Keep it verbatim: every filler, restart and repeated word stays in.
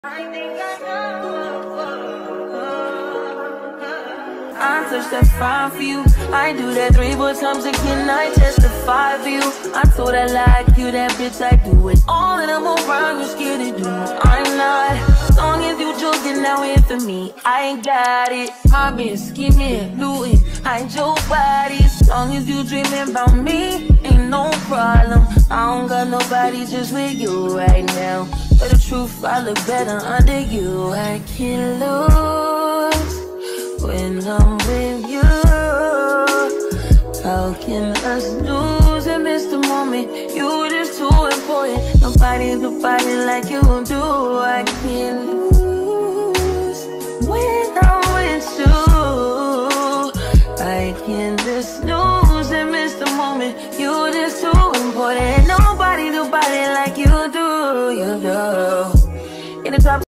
I think I touch that fine for you. I do that three more times again. I testify for you. I told I like you, that bitch. I do it all, and I'm around. You scared to do it. I'm not. As long as you joking, now in for me. I ain't got it. I've been scheming, looting. I ain't your body. As long as you dreaming about me, ain't no problem. I don't got nobody just with you right now. For the truth, I look better under you. I can't lose when I'm with you. How can us lose and miss the moment? You just too important. Nobody do body like you do. I can't lose when I'm with you. I can just lose and miss the moment. You just too important. Nobody do body like you do. You do. In the top.